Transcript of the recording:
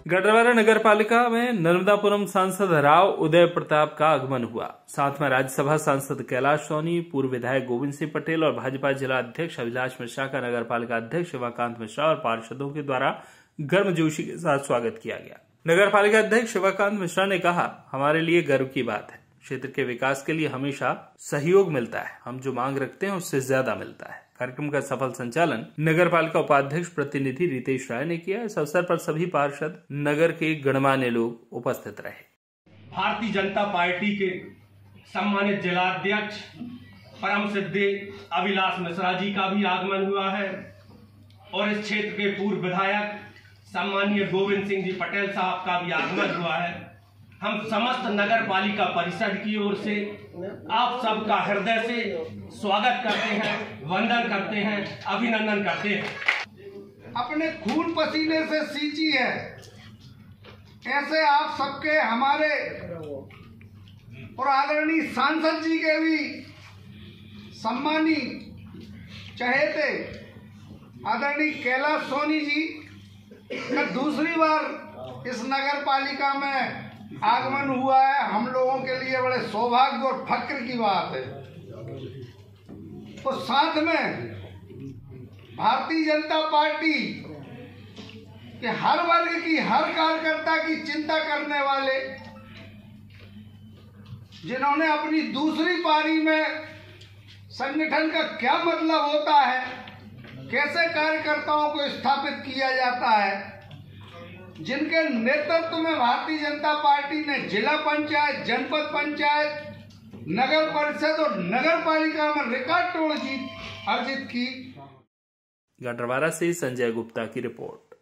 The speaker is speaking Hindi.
गढ़वारा नगर पालिका में नर्मदापुरम सांसद राव उदय प्रताप का आगमन हुआ। साथ में राज्यसभा सांसद कैलाश सोनी, पूर्व विधायक गोविंद सिंह पटेल और भाजपा जिला अध्यक्ष अभिलाष मिश्रा का नगर पालिका अध्यक्ष शिवाकांत मिश्रा और पार्षदों के द्वारा गर्मजोशी के साथ स्वागत किया गया। नगर पालिका अध्यक्ष शिवाकांत मिश्रा ने कहा, हमारे लिए गर्व की बात है। क्षेत्र के विकास के लिए हमेशा सहयोग मिलता है। हम जो मांग रखते हैं उससे ज्यादा मिलता है। कार्यक्रम का सफल संचालन नगर पालिका उपाध्यक्ष प्रतिनिधि रितेश राय ने किया। इस अवसर पर सभी पार्षद, नगर के गणमान्य लोग उपस्थित रहे। भारतीय जनता पार्टी के सम्मानित जिलाध्यक्ष परम सिद्धे अभिलाष मिश्रा जी का भी आगमन हुआ है और इस क्षेत्र के पूर्व विधायक सम्मानीय गोविंद सिंह जी पटेल साहब का भी आगमन हुआ है। हम समस्त नगर पालिका परिषद की ओर से आप सबका हृदय से स्वागत करते हैं, वंदन करते हैं, अभिनंदन करते हैं। अपने खून पसीने से सींची है, ऐसे आप सबके, हमारे और आदरणीय सांसद जी के भी सम्मानी चहेते आदरणीय कैलाश सोनी जी का दूसरी बार इस नगर पालिका में आगमन हुआ है। हम लोगों के लिए बड़े सौभाग्य और फक्र की बात है। तो साथ में भारतीय जनता पार्टी के हर वर्ग की, हर कार्यकर्ता की चिंता करने वाले, जिन्होंने अपनी दूसरी पारी में संगठन का क्या मतलब होता है, कैसे कार्यकर्ताओं को स्थापित किया जाता है, जिनके नेतृत्व में भारतीय जनता पार्टी ने जिला पंचायत, जनपद पंचायत, नगर परिषद और नगर पालिका में रिकॉर्ड तोड़ जीत अर्जित की। गढ़वारा से संजय गुप्ता की रिपोर्ट।